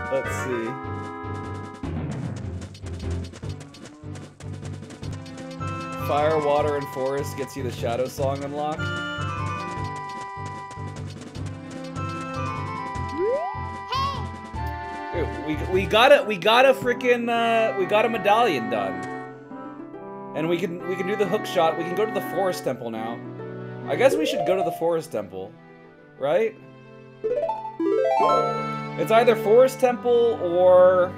Let's see. Fire, water, and forest gets you the Shadow Song unlock. Dude, we got a freaking we got a medallion done. And we can do the hook shot. We can go to the forest temple now. I guess we should go to the forest temple, right? It's either forest temple or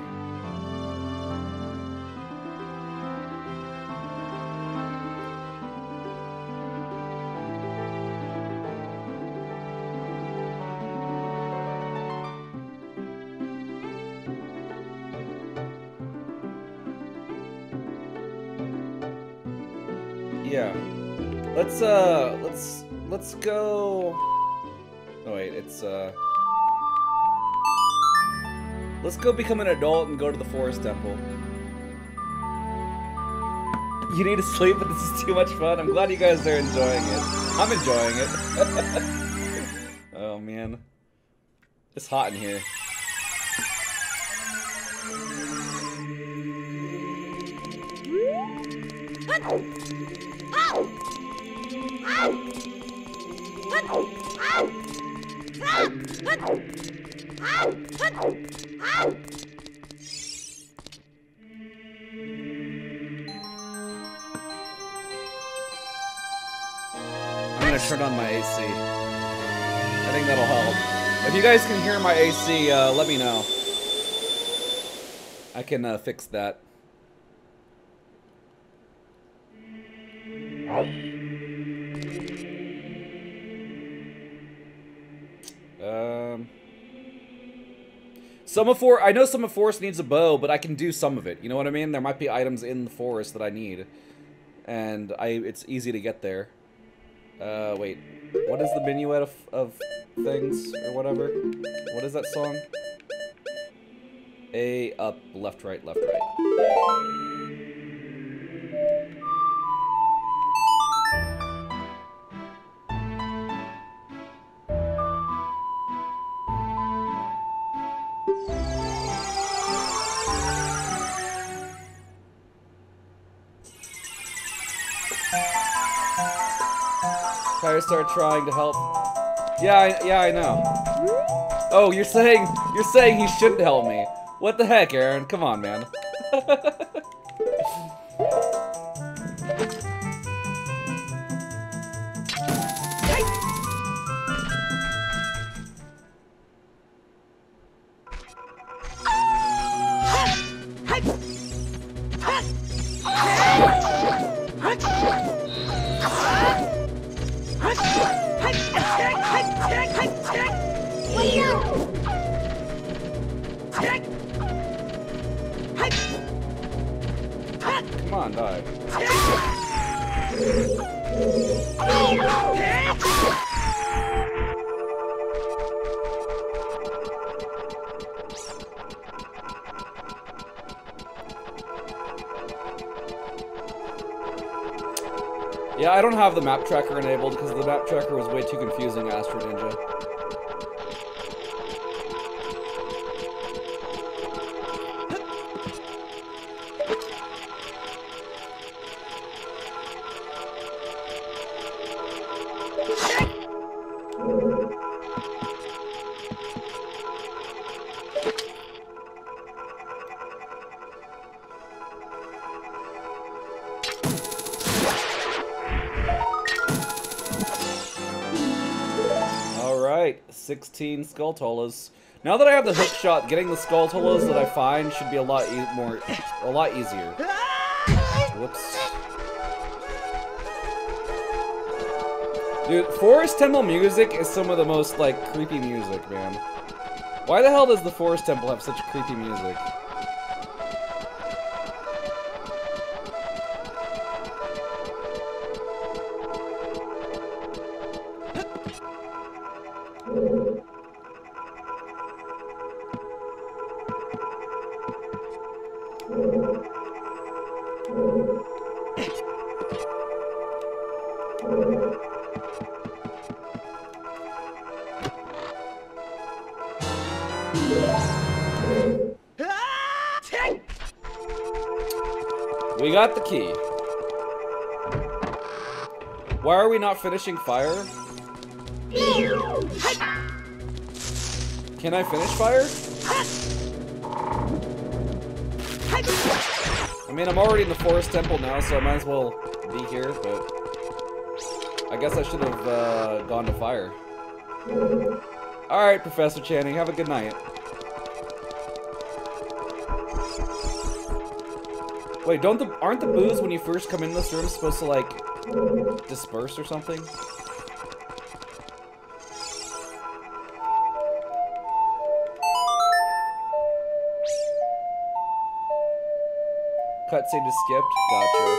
yeah. Let's go. Oh wait, it's let's go become an adult and go to the forest temple. You need to sleep, but this is too much fun. I'm glad you guys are enjoying it. I'm enjoying it. Oh man. It's hot in here. I'm gonna turn on my AC. I think that'll help. If you guys can hear my AC, let me know. I can fix that. I know some of Forest needs a bow, but I can do some of it. You know what I mean? There might be items in the forest that I need, and it's easy to get there. Wait, what is the minuet of things or whatever? What is that song? A, up, left, right, left, right. Start trying to help. Yeah, I know. Oh, you're saying he shouldn't help me. What the heck, Aaron? Come on, man. Come on, die. Yeah, I don't have the map tracker enabled because the map tracker was way too confusing, Astro Ninja. Alright, 16 Skulltulas. Now that I have the hook shot, getting the Skulltulas that I find should be a lot easier. Whoops. Dude, Forest Temple music is some of the most, like, creepy music, man. Why the hell does the Forest Temple have such creepy music? We got the key. Why are we not finishing fire? Can I finish fire? I mean, I'm already in the forest temple now, so I might as well be here, but I guess I should have gone to fire. Alright, Professor Channing, have a good night. Wait, aren't the boos when you first come in this room supposed to, like, disperse or something? Cutscene just skipped? Gotcha.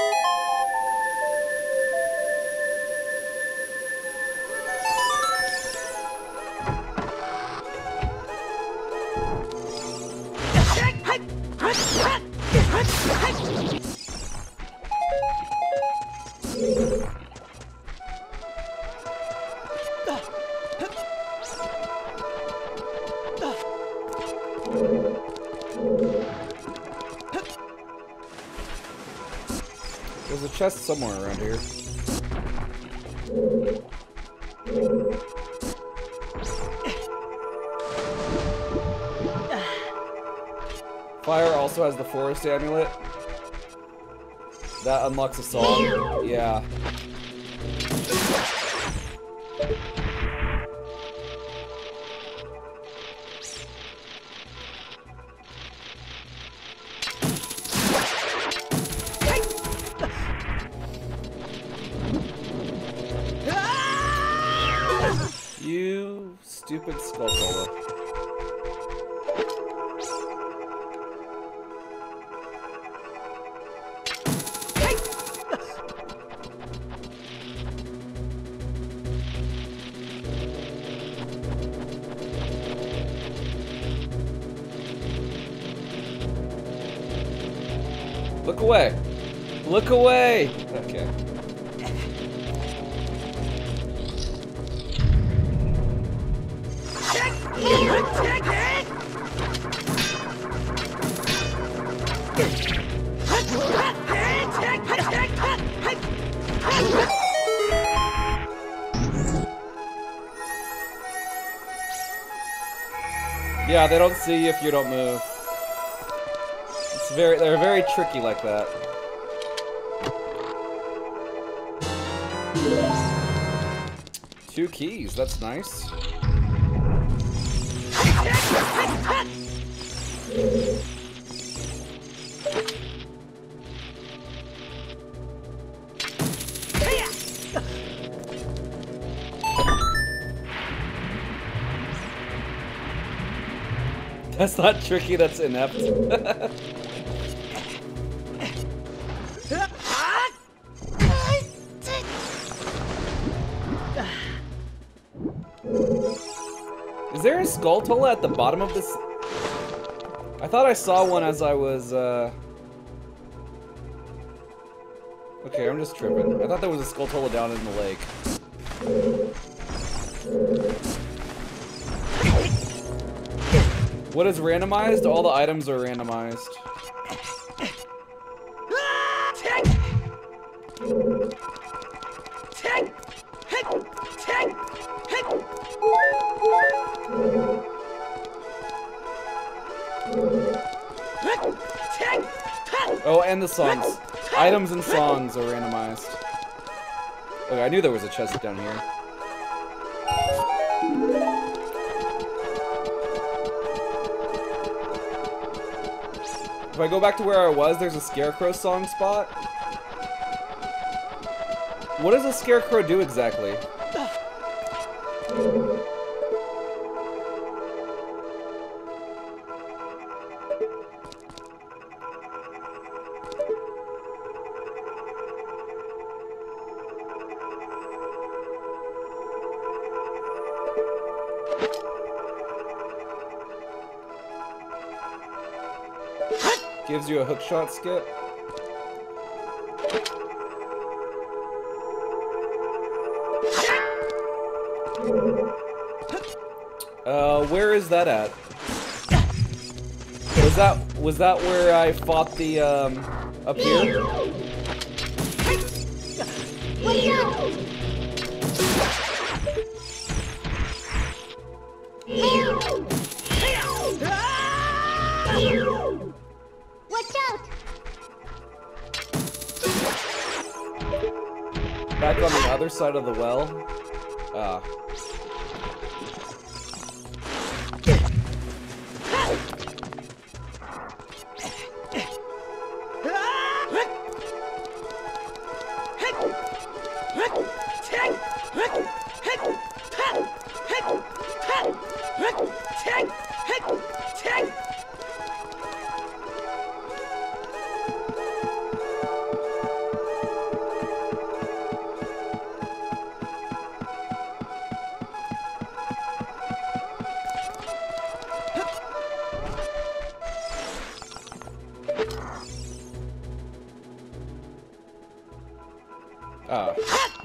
There's a chest somewhere around here. Fire also has the forest amulet. That unlocks a song. Yeah. You stupid Skulltula. Look away. Look away. Okay. Yeah, they don't see you if you don't move. They're very tricky like that. Two keys, that's nice. That's not tricky, that's inept. Is there a Skulltula at the bottom of this? I thought I saw one as I was, Okay, I'm just tripping. I thought there was a Skulltula down in the lake. What is randomized? All the items are randomized. Oh, and the songs. Items and songs are randomized. Okay, I knew there was a chest down here. If I go back to where I was, there's a Scarecrow song spot. What does a Scarecrow do exactly? Gives you a hookshot skip. Where is that at? Was that where I fought the up here? Watch out! Watch out! Back on the other side of the well. Ah. Ah.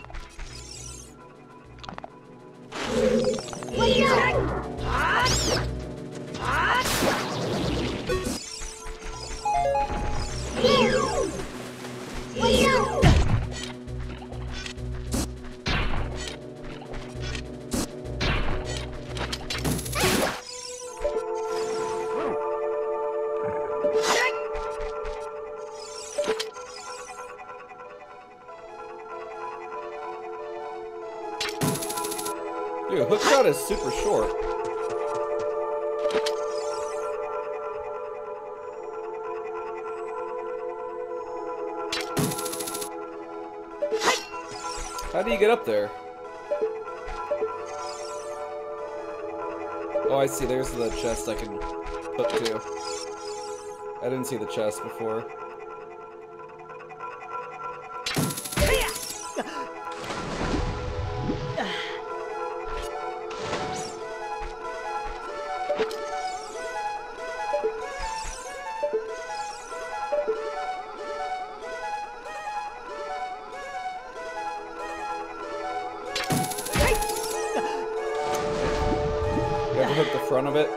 Dude, hookshot is super short. How do you get up there? Oh, I see. There's the chest I can hook to. I didn't see the chest before. Hook the front of it.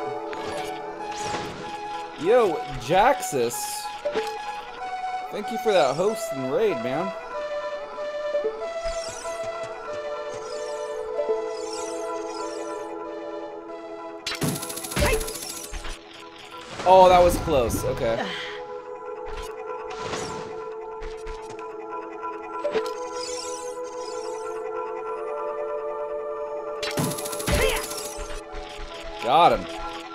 Yo, Jaxus. Thank you for that host and raid, man. Oh, that was close. Okay. Got him.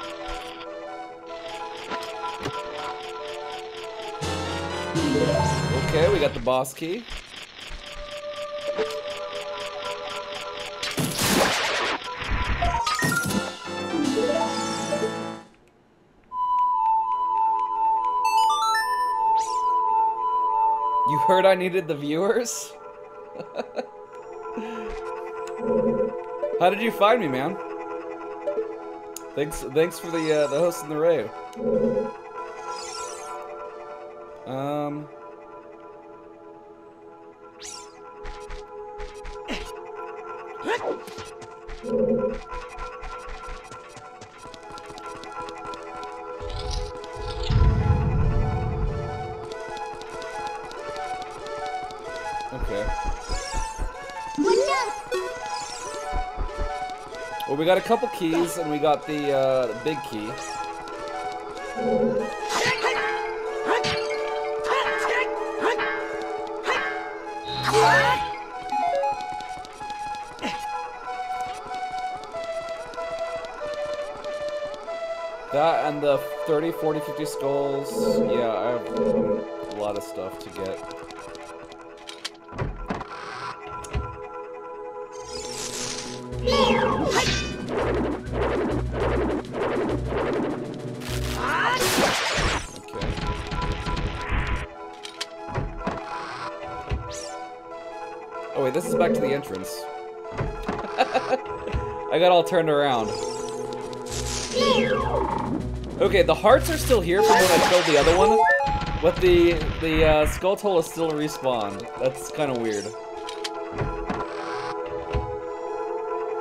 Okay, we got the boss key. You heard I needed the viewers? How did you find me, man? Thanks for the host and the raid. Okay. Well, we got a couple keys, and we got the big key. That and the 30, 40, 50 skulls. Yeah, I have a lot of stuff to get. Oh wait, this is back to the entrance. I got all turned around. Okay, the hearts are still here from when I killed the other one, but the skull toll is still respawned. That's kind of weird.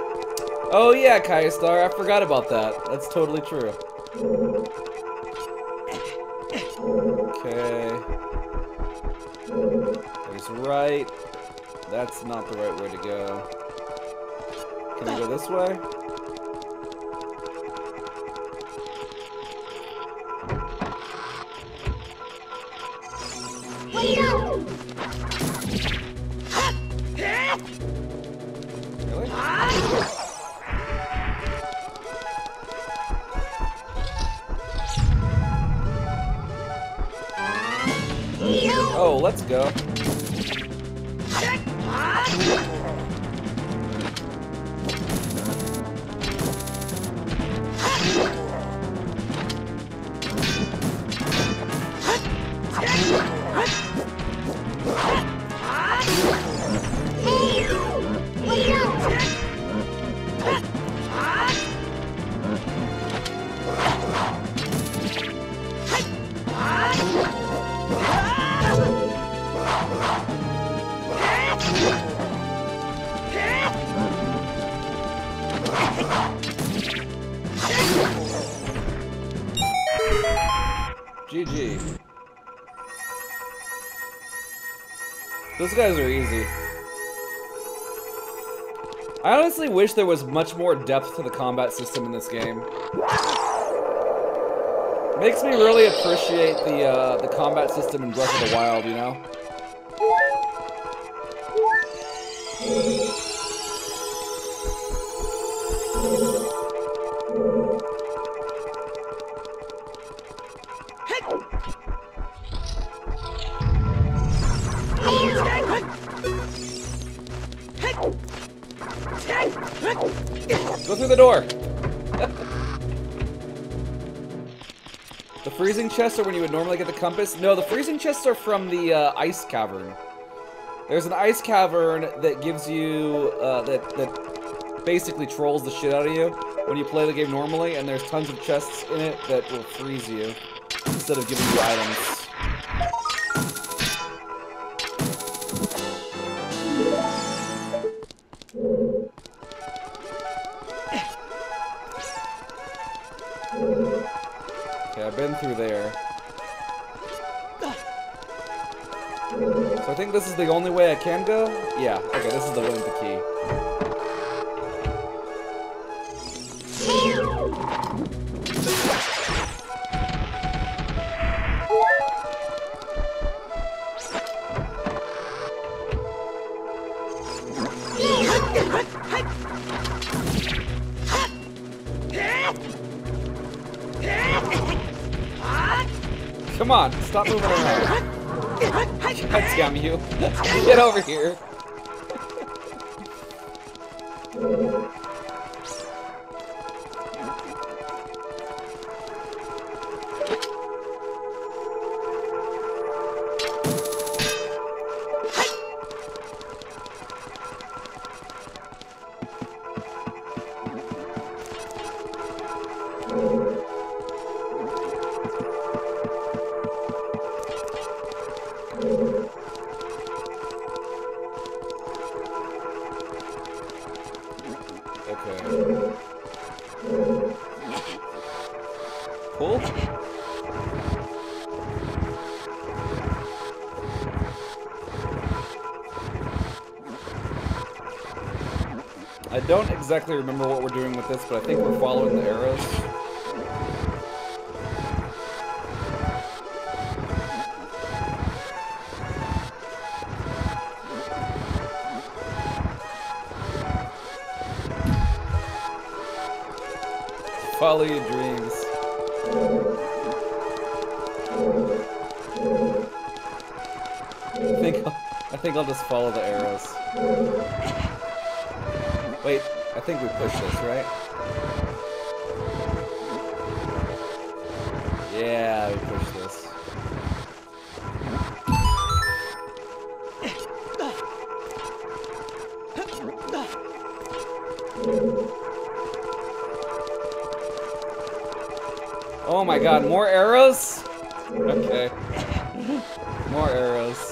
Oh yeah, Kaistar, I forgot about that. That's totally true. Okay. There's right. That's not the right way to go. Can I go this way? Watch out! Really? Oh, let's go. Watch out! GG. Those guys are easy. I honestly wish there was much more depth to the combat system in this game. Makes me really appreciate the combat system in Breath of the Wild, you know? Go through the door! The freezing chests are when you would normally get the compass? No, the freezing chests are from the ice cavern. There's an ice cavern that gives you, that basically trolls the shit out of you when you play the game normally, and there's tons of chests in it that will freeze you instead of giving you items. Okay, I've been through there. So I think this is the only way I can go? Yeah, okay, this is the one with the key. Come on, stop moving around. God damn you. Get over here. Okay. Pull? I don't exactly remember what we're doing with this, but I think we're following the arrows. Follow your dreams. I think I'll just follow the arrows. Wait, I think we push this, right? Yeah, we push this. Oh my god, more arrows? Okay. More arrows.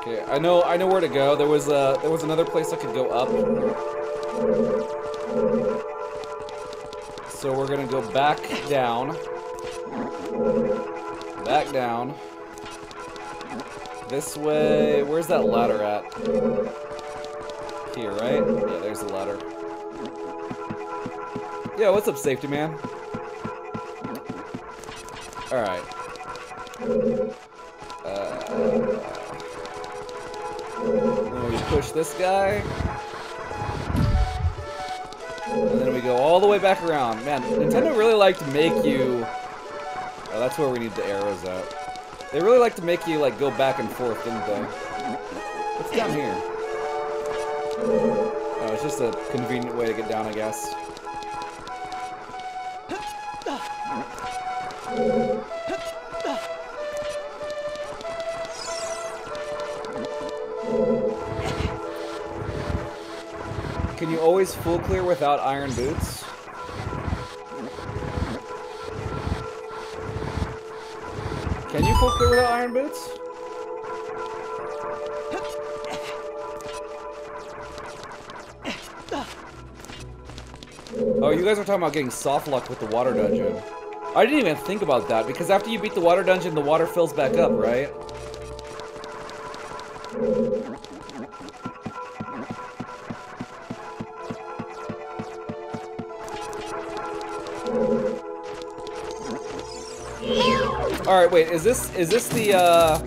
Okay, I know where to go. There was another place I could go up. So we're gonna go back down. Back down. This way. Where's that ladder at? Here, right? Yeah, there's the ladder. Yeah, what's up, safety man? Alright. Then we push this guy. And then we go all the way back around. Man, Nintendo really liked to make you... Oh, that's where we need the arrows at. They really like to make you, like, go back and forth, didn't they? What's down here? Oh, it's just a convenient way to get down, I guess. Can you always full clear without iron boots? Can you full clear without iron boots? Oh, you guys are talking about getting soft luck with the water dungeon. I didn't even think about that, because after you beat the water dungeon, the water fills back up, right? Alright, wait, is this the,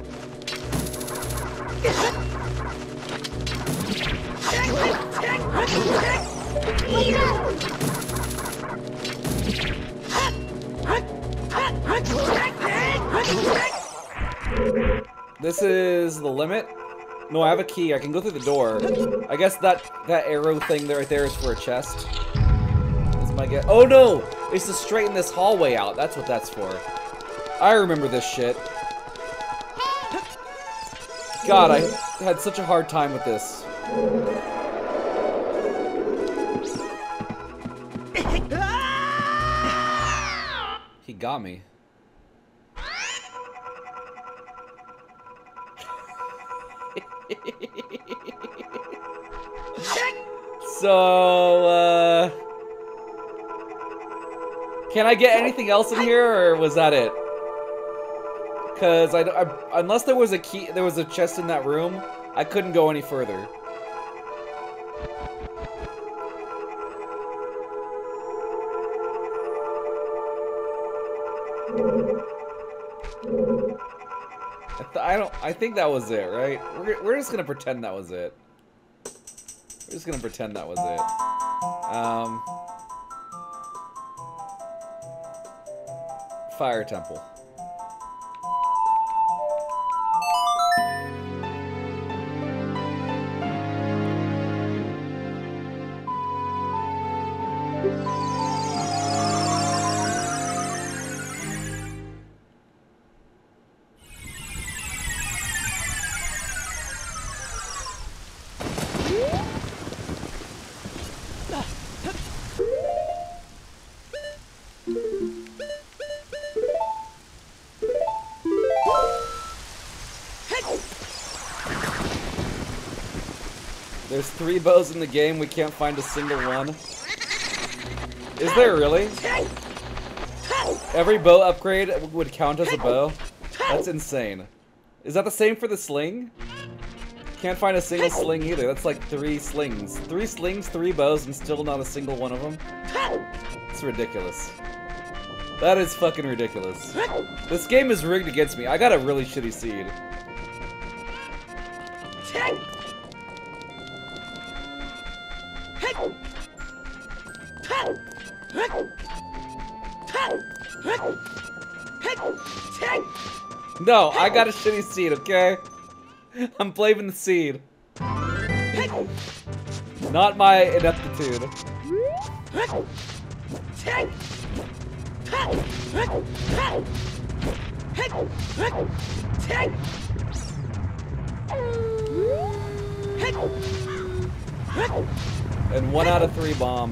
This is the limit? No, I have a key. I can go through the door. I guess that arrow thing there right there is for a chest. That's my guess. Oh no! It's to straighten this hallway out. That's what that's for. I remember this shit. God, I had such a hard time with this. He got me. So, can I get anything else in here, or was that it? Because unless there was a key, there was a chest in that room, I couldn't go any further. I think that was it, right? We're just gonna pretend that was it. We're just gonna pretend that was it. Fire Temple. There's 3 bows in the game, we can't find a single one. Is there really? Every bow upgrade would count as a bow? That's insane. Is that the same for the sling? Can't find a single sling either. That's like 3 slings. 3 slings, 3 bows, and still not a single one of them? It's ridiculous. That is fucking ridiculous. This game is rigged against me. I got a really shitty seed. No, I got a shitty seed, okay? I'm blaming the seed. Not my ineptitude. And 1 out of 3 bomb.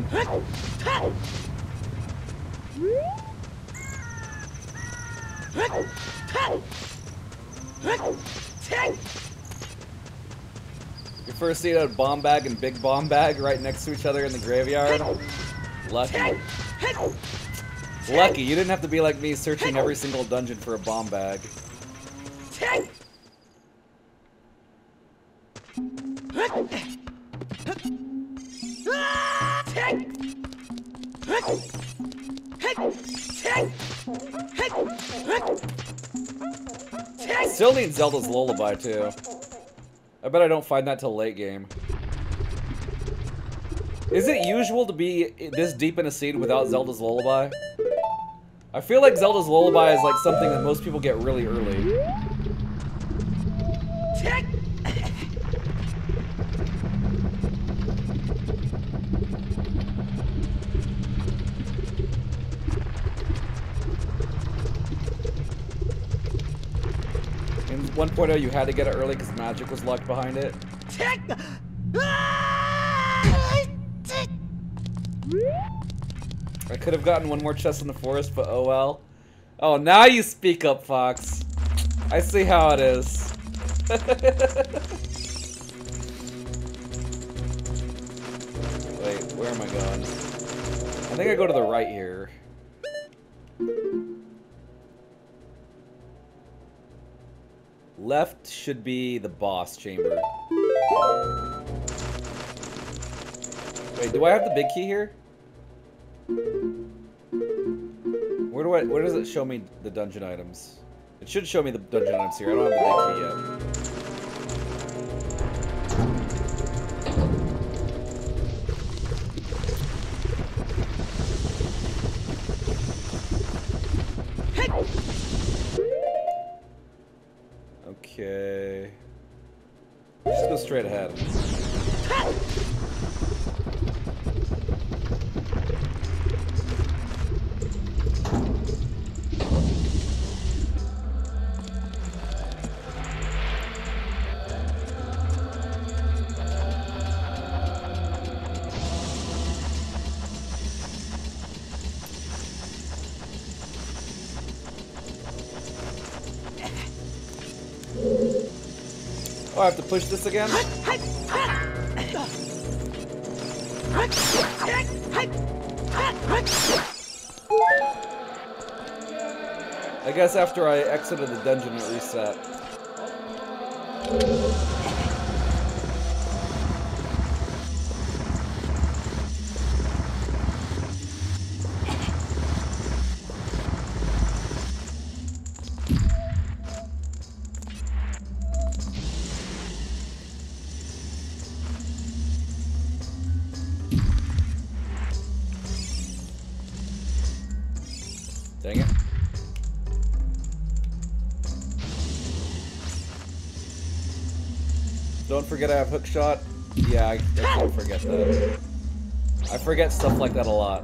first seen a bomb bag and big bomb bag right next to each other in the graveyard. Lucky. Lucky, you didn't have to be like me searching every single dungeon for a bomb bag. Still need Zelda's Lullaby too. I bet I don't find that till late game. Is it usual to be this deep in a seed without Zelda's Lullaby? I feel like Zelda's Lullaby is like something that most people get really early. In 1.0 you had to get it early because magic was locked behind it. I could have gotten one more chest in the forest, but oh well. Oh, now you speak up, Fox. I see how it is. Wait, where am I going? I think I go to the right here. Left should be the boss chamber. Wait, do I have the big key here? Where does it show me the dungeon items? It should show me the dungeon items here. I don't have the big key yet. Okay. Just go straight ahead. Oh, I have to push this again? I guess after I exited the dungeon, it reset. Dang it. Don't forget I have hook shot. Yeah, I can't forget that. I forget stuff like that a lot.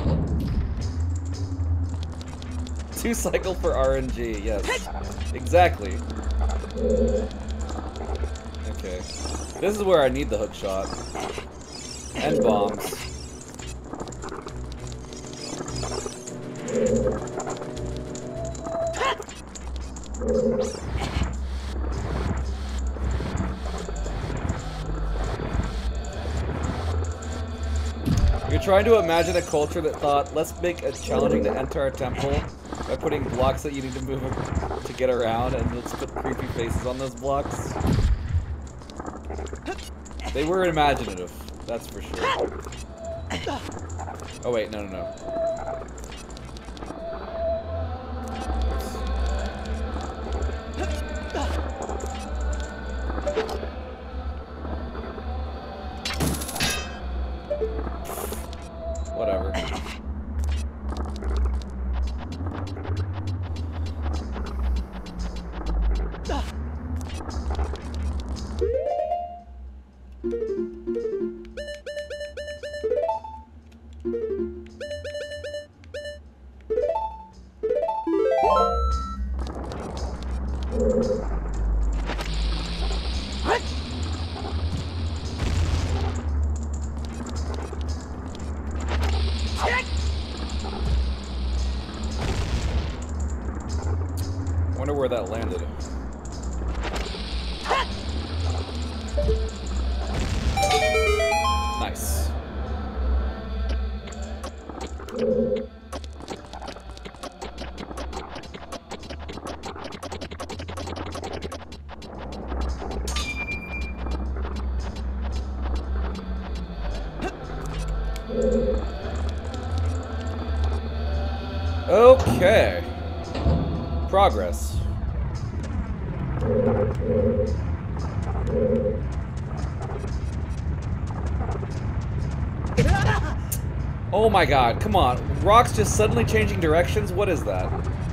2 cycle for RNG, yes. Exactly. Okay. This is where I need the hook shot. And bombs. You're trying to imagine a culture that thought, let's make it challenging to enter our temple by putting blocks that you need to move to get around, and let's put creepy faces on those blocks. They were imaginative, that's for sure. Oh wait, no, no, no. Whatever. I wonder where that landed. Nice. Okay. Progress. Oh my god, come on. Rock's just suddenly changing directions? What is that?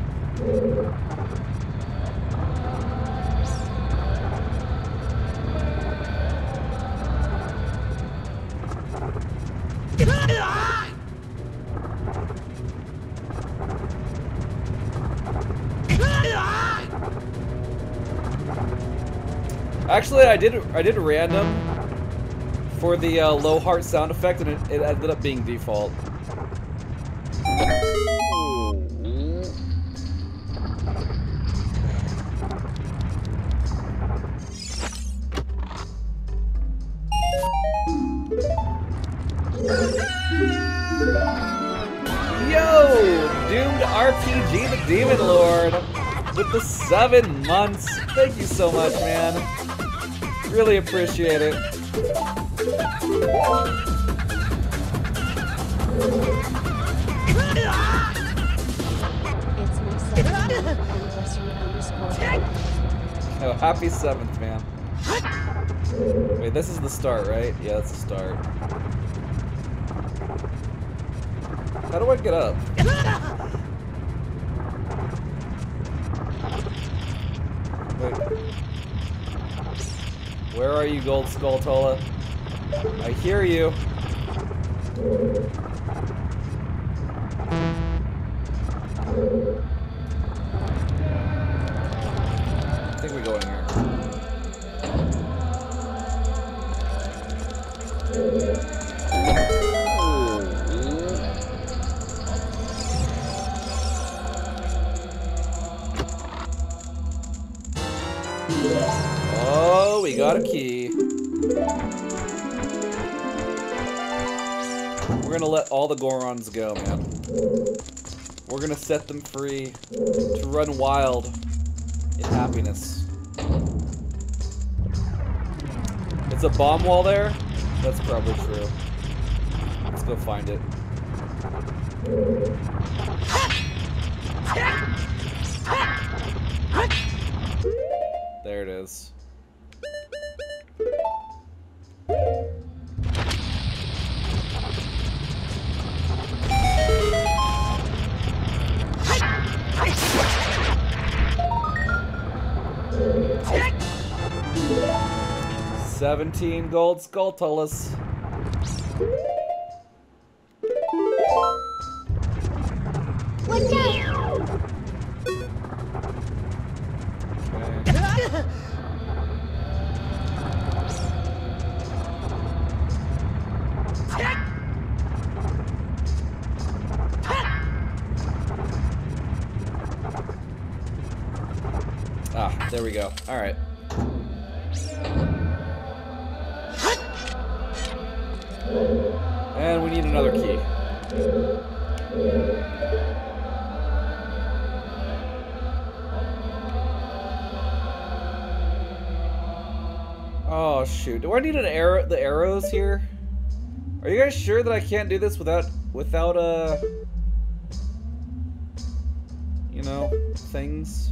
Actually, I did random for the low heart sound effect, and it ended up being default. Yo, Doomed RPG the Demon Lord with the 7 months. Thank you so much, man. Really appreciate it. It's my 7th anniversary _. Oh, happy 7th, man. Wait, this is the start, right? Yeah, that's the start. How do I get up? Wait. Where are you, Gold Skulltula? I hear you. I think we go in here. Oh, we got a key. We're gonna let all the Gorons go, man. We're gonna set them free to run wild in happiness. It's a bomb wall there? That's probably true. Let's go find it. There it is. $17 gold Skulltulas. Watch out! Okay. Ah, there we go. All right. And we need another key. Oh shoot! Do I need an arrow? The arrows here? Are you guys sure that I can't do this without you know, things?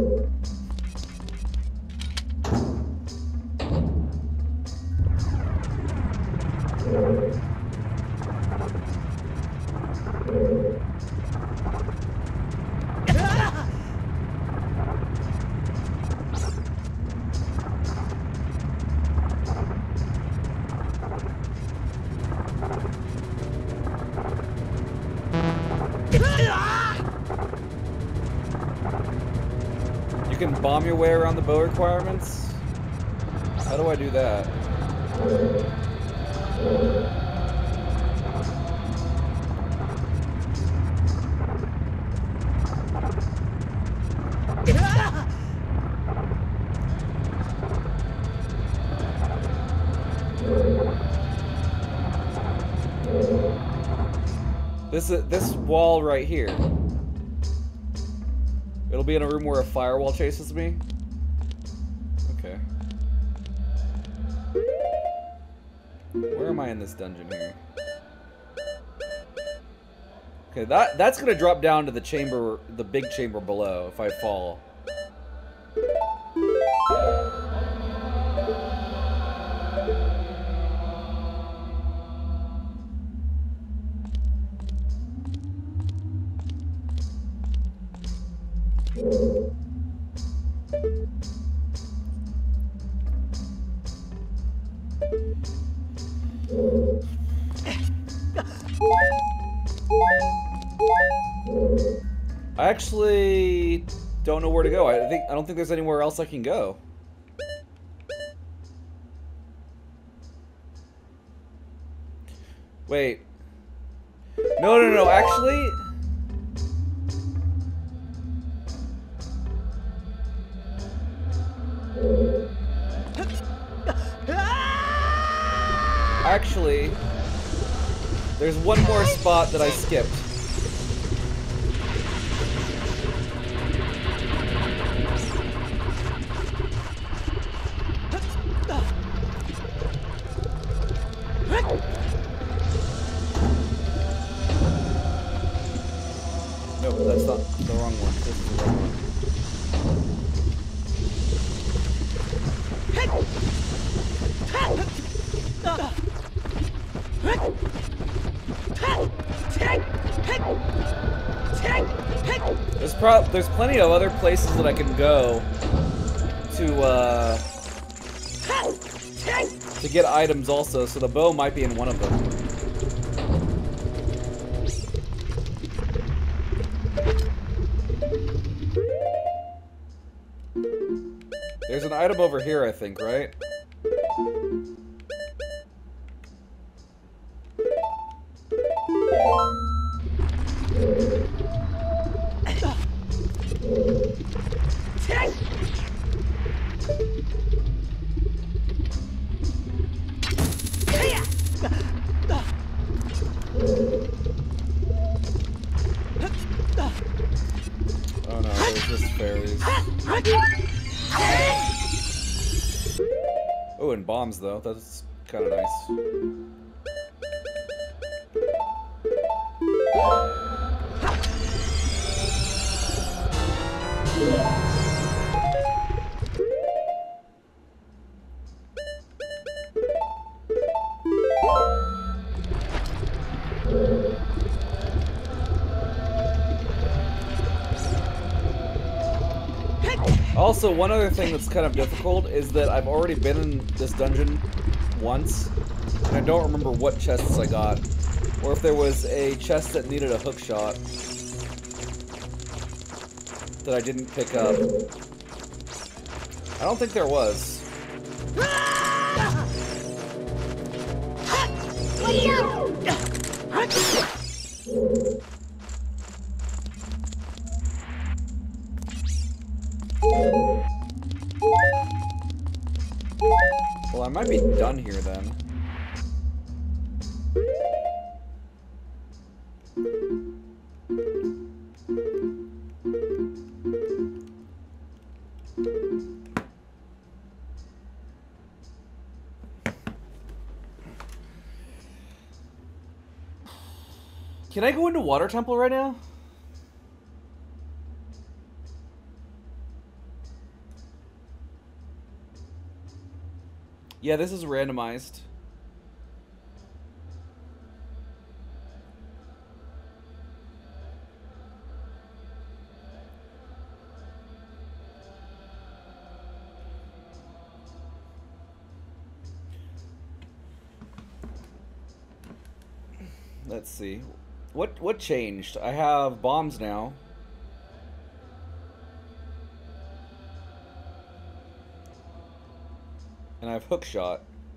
You can bomb your way around the bow requirements? How do I do that? This wall right here. It'll be in a room where a firewall chases me. Okay. Where am I in this dungeon here? Okay, that's gonna drop down to the chamber, the big chamber below if I fall. I actually don't know where to go. I don't think there's anywhere else I can go. Wait. No, actually. Actually, there's one more spot that I skipped. Nope, that's not the wrong one. This is the wrong one. There's plenty of other places that I can go to get items also, so the bow might be in one of them. There's an item over here, I think, right? Oh no, there's just fairies. Oh, and bombs though. That's kind of nice. Also, one other thing that's kind of difficult is that I've already been in this dungeon once, and I don't remember what chests I got, or if there was a chest that needed a hook shot that I didn't pick up. I don't think there was. Well, I might be done here then. Can I go into Water Temple right now? Yeah, this is randomized. Let's see. What changed? I have bombs now. And I have hook shot.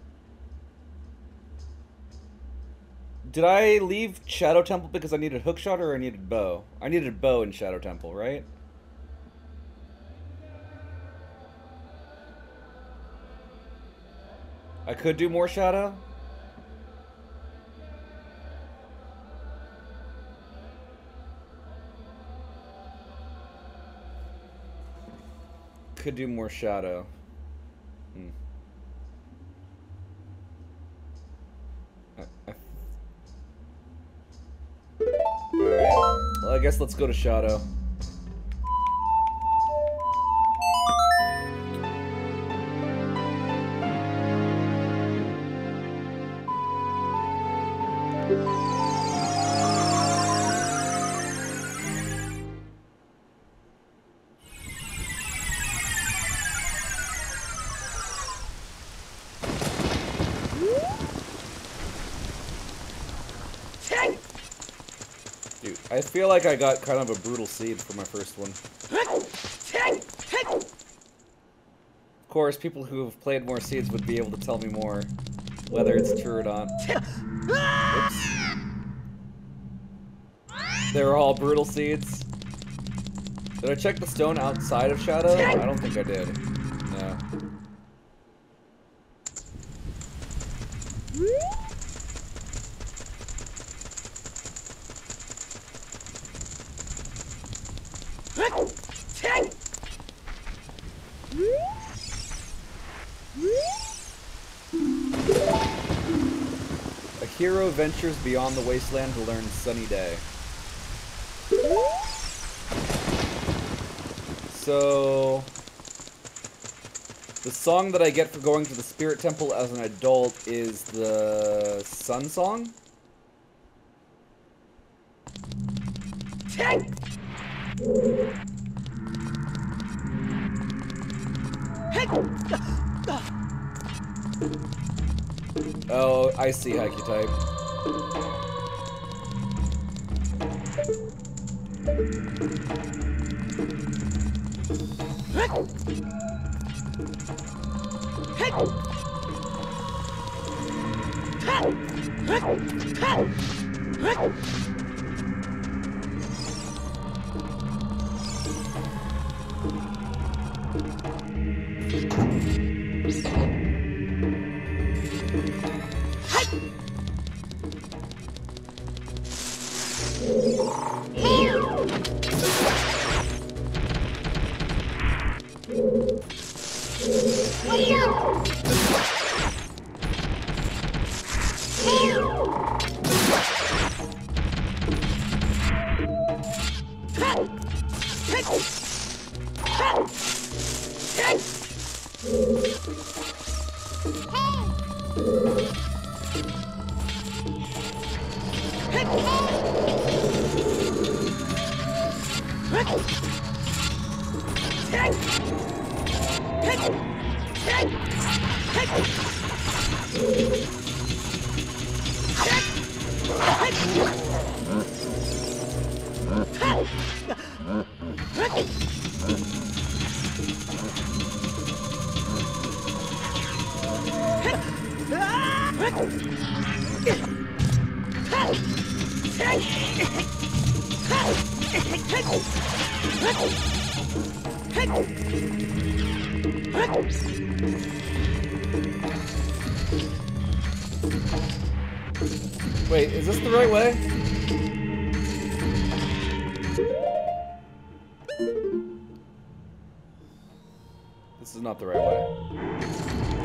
Did I leave Shadow Temple because I needed hook shot or I needed bow? I needed bow in Shadow Temple, right? I could do more shadow? could do more shadow. Alright. Well, I guess let's go to shadow. Dude, I feel like I got kind of a brutal seed for my first one. Of course, people who have played more seeds would be able to tell me more, whether it's true or not. Oops. They're all brutal seeds. Did I check the stone outside of shadow? I don't think I did. No. A hero ventures beyond the wasteland to learn Sunny Day. So, the song that I get for going to the Spirit Temple as an adult is the Sun Song? Oh, I see Hackytype. Wait, is this the right way? This is not the right way.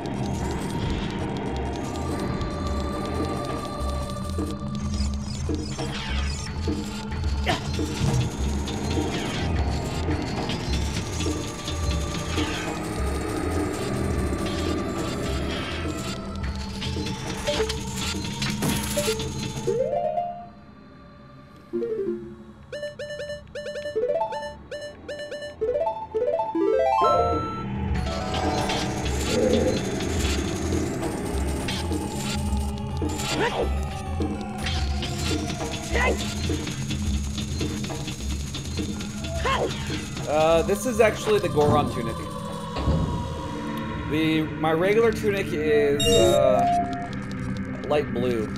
This is actually the Goron tunic. My regular tunic is light blue.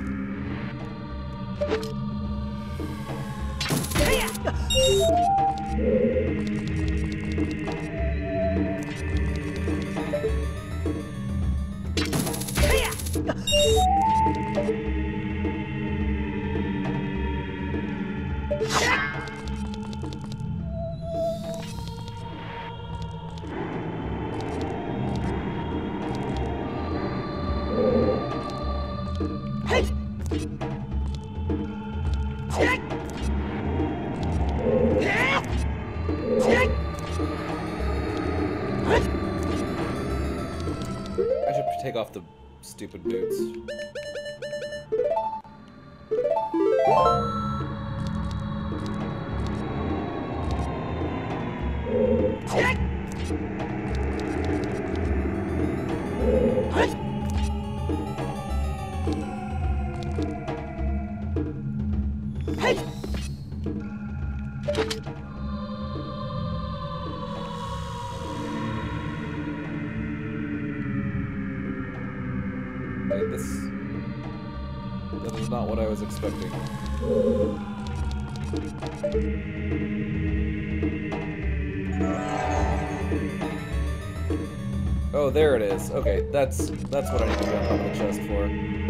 should take off the stupid boots. Wait, that is not what I was expecting. Oh, there it is. Okay, that's what I need to be on top of the chest for.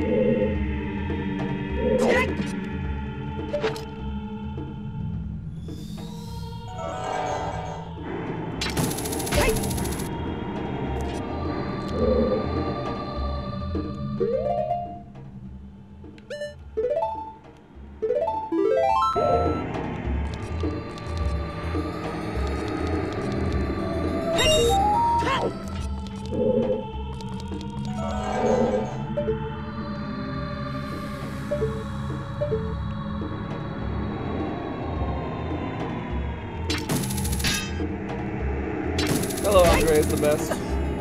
Hello, Andre is the best.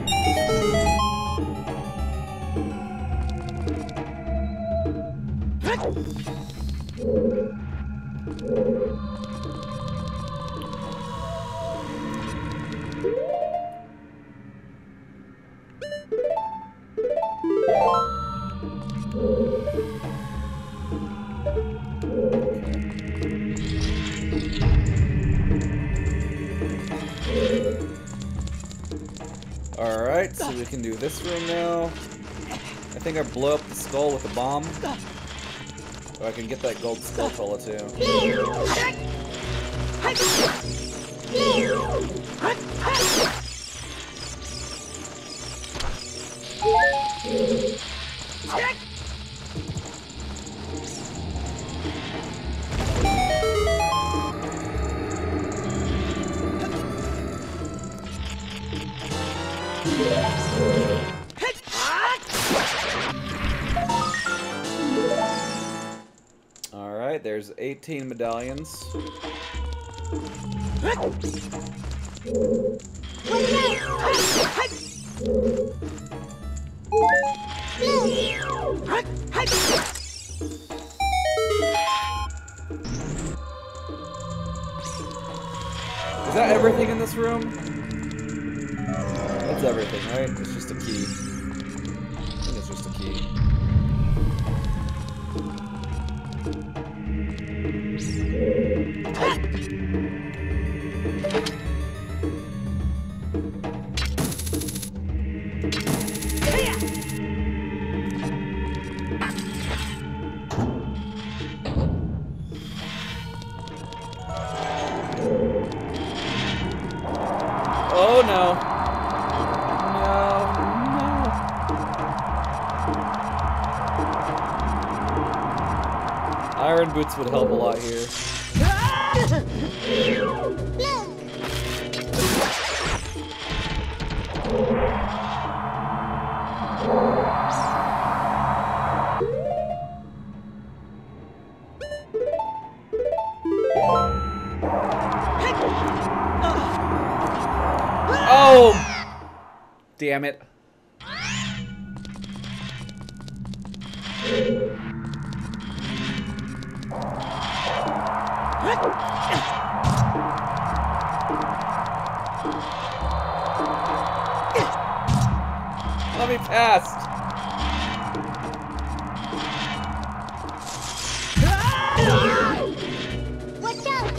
Alright, so we can do this room now. I think I blow up the skull with a bomb. Or I can get that gold skull cola too. Alright, there's 18 medallions. Is that everything in this room? That's everything, right? It's just a key. I think it's just a key. Oh no. No. Iron boots would help a lot here. Oh! Damn it. Let me pass. Watch out!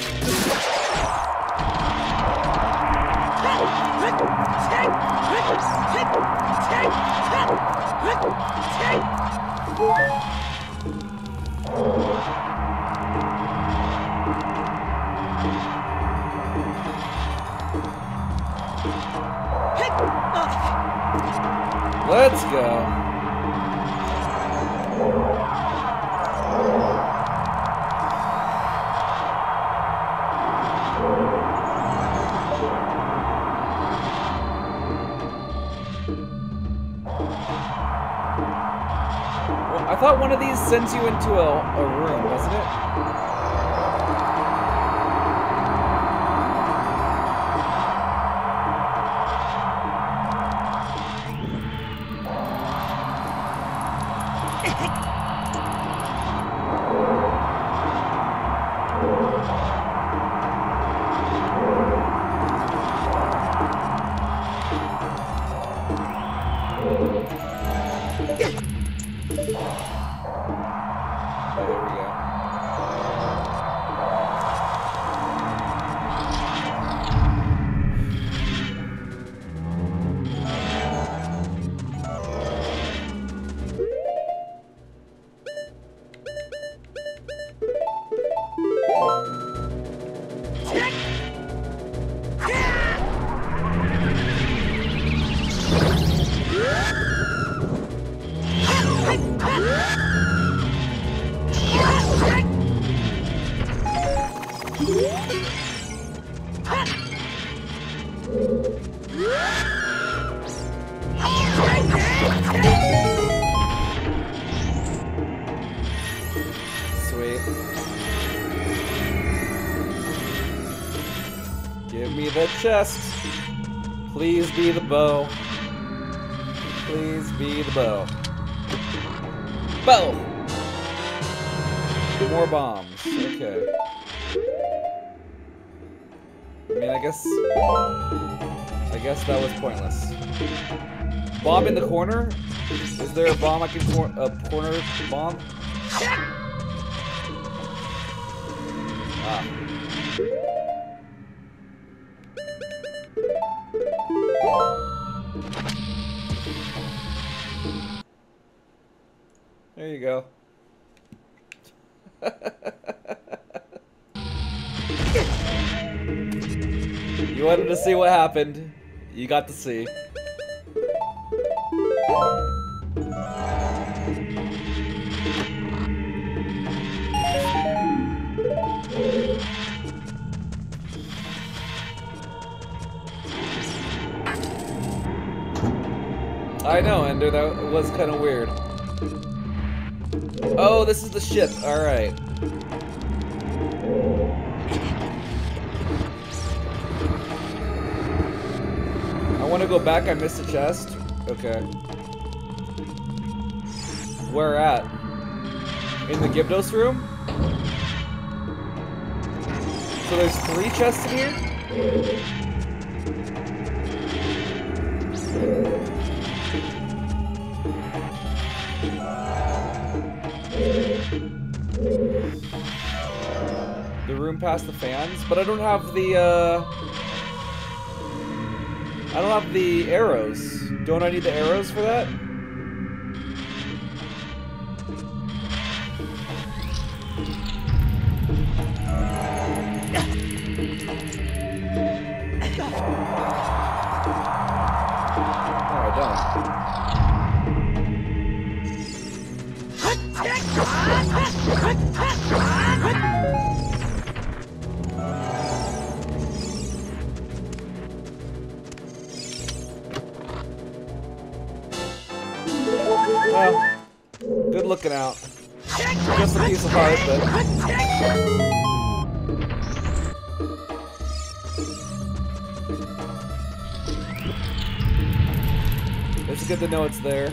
Let's go. I thought one of these sends you into a room, doesn't it? Sweet. Give me the chest. Please be the bow. Please be the bow. Bow! More bombs. Okay. I mean, I guess that was pointless. Bomb in the corner? Is there a bomb I can corner bomb? Ah. There you go. You wanted to see what happened. You got to see. I know, Ender, that was kind of weird. Oh, this is the ship. Alright. I want to go back. I missed a chest. Okay. Where at? In the Gyptos room? So there's 3 chests in here? The room past the fans, but I don't have the I don't have the arrows. Don't I need the arrows for that? No, I don't. Well, good looking out. Just a piece of heart, but... It's good to know it's there.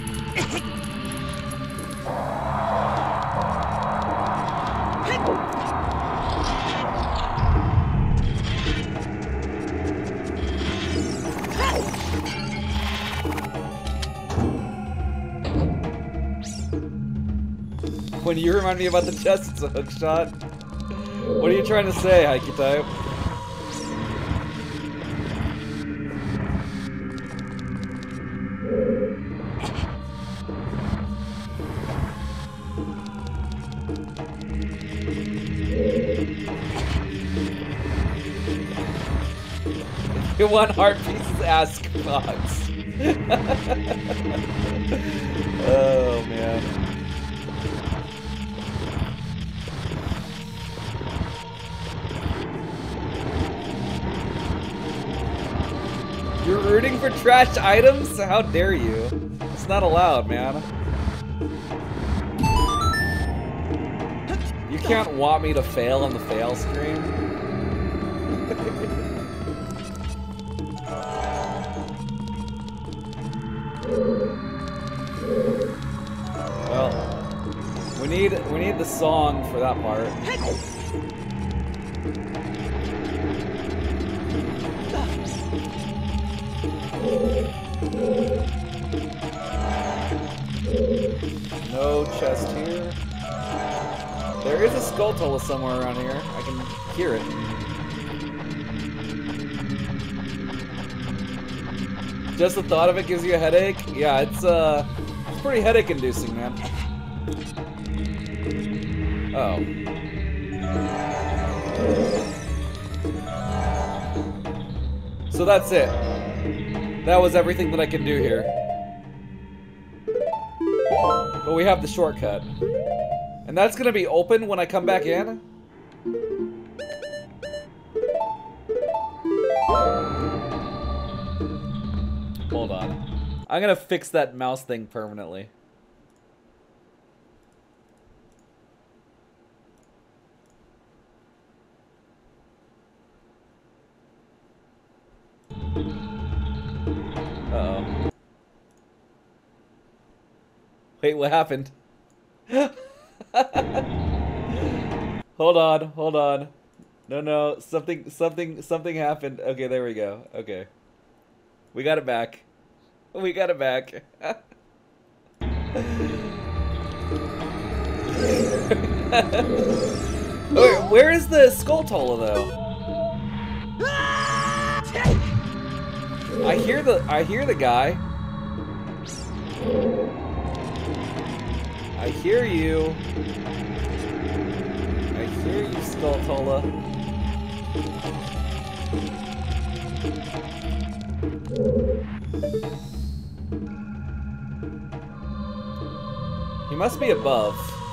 When you remind me about the chest, it's a hook shot. What are you trying to say, Hikey Type? If you want heart pieces, ask Fox. Oh, man. You're rooting for trash items? How dare you? It's not allowed, man. can't want me to fail on the fail stream. Well, we need the song for that part. No chest here. There is a Skulltula somewhere around here. I can hear it. Just the thought of it gives you a headache? Yeah, it's pretty headache-inducing, man. Oh. So that's it. That was everything that I can do here. But we have the shortcut. And that's gonna be open when I come back in? Hold on. I'm gonna fix that mouse thing permanently. Uh-oh. Wait, what happened? Hold on. No, something happened. Okay, there we go. Okay. We got it back. We got it back. Where is the Skulltula though? I hear the guy. I hear you. I hear you, Skulltula. He must be above.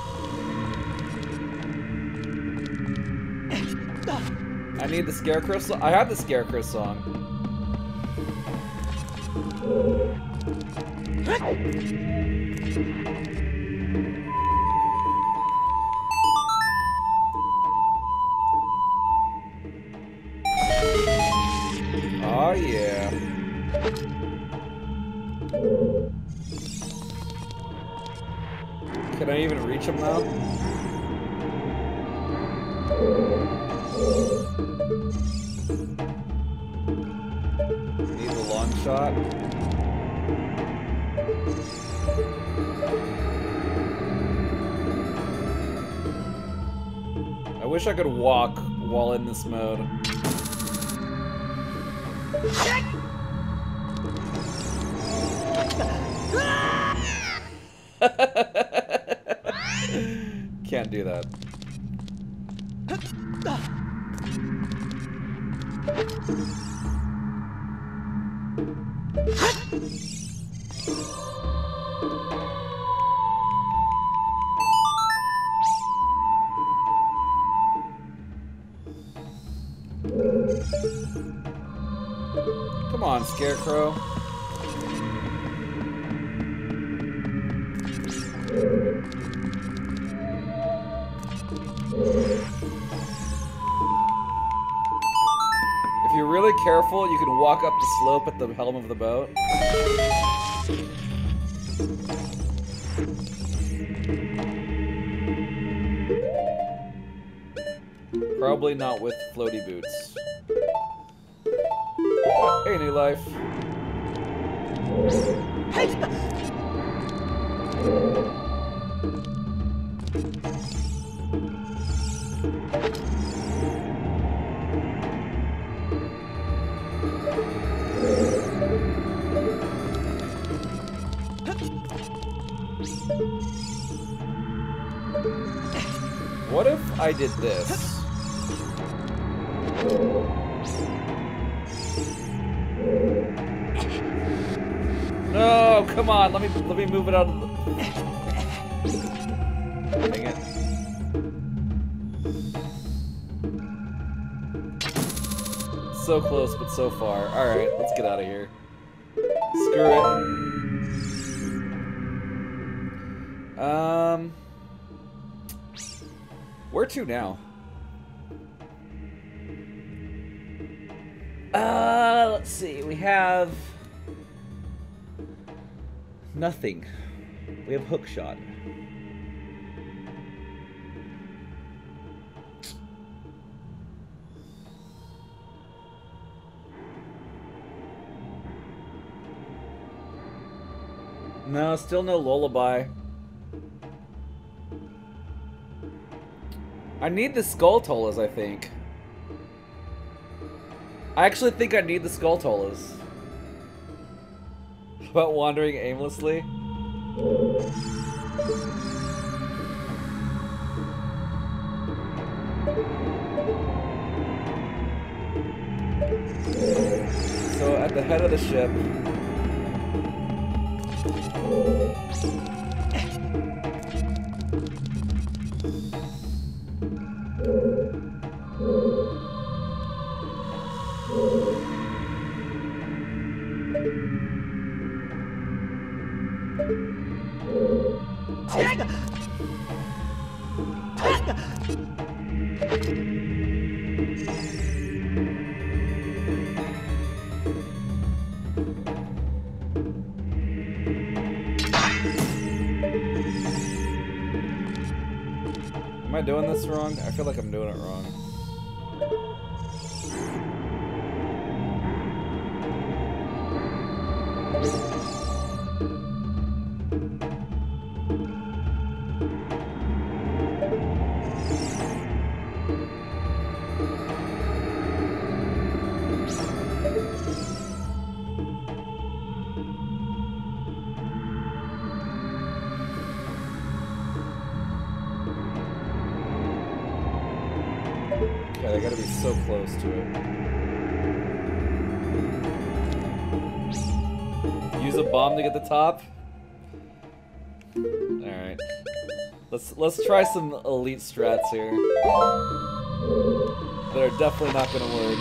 I need the Scarecrow song. I have the Scarecrow song. Oh yeah. Can I even reach him now? Need the long shot. I wish I could walk while in this mode. Can't do that. Come on, Scarecrow. If you're really careful, you can walk up the slope at the helm of the boat. Probably not with floaty boots. Hey, new life. What if I did this? No, come on, let me move it out of the... Dang it. So close, but so far. Alright, let's get out of here. Screw it. Where to now? Let's see. We have nothing. We have hookshot. No, still no lullaby. I need the Skulltulas, I think. I actually think I need the Skulltulas. About wandering aimlessly? So at the head of the ship. Am I doing this wrong? I feel like I'm doing it wrong. Okay, I gotta be so close to it. Use a bomb to get the top? Alright. Let's try some elite strats here. That are definitely not gonna work.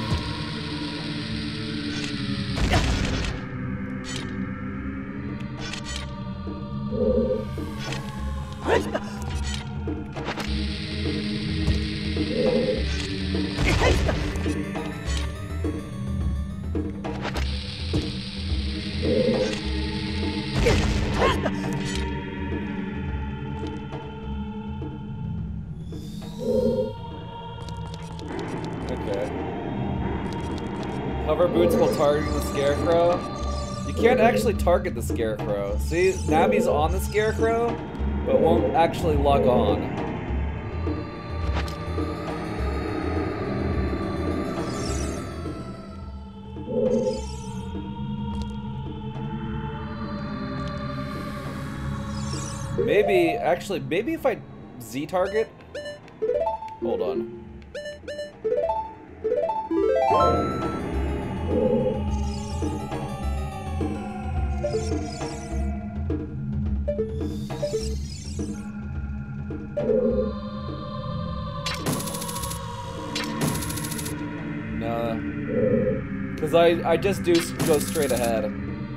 Okay. Hover boots while targeting the scarecrow. You can't actually target the scarecrow. See, Nammy's on the scarecrow, but won't actually log on. Maybe if I Z-target? Hold on. No. Because I just do go straight ahead.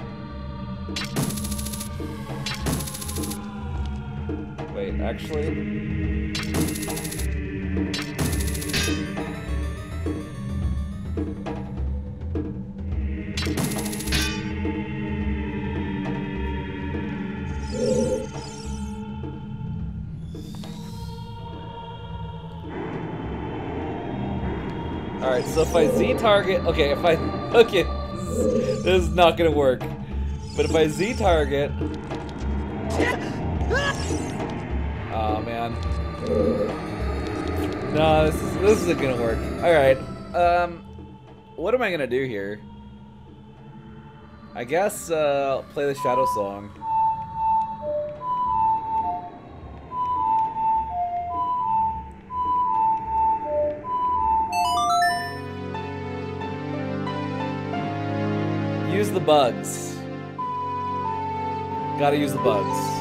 Wait, actually... Alright, so if I Z-target... Okay, if I... Okay, this is not gonna work. But if I Z-target... Oh, man. No, this isn't gonna work. Alright, what am I gonna do here? I guess, play the Shadow Song. Use the bugs. Gotta use the bugs.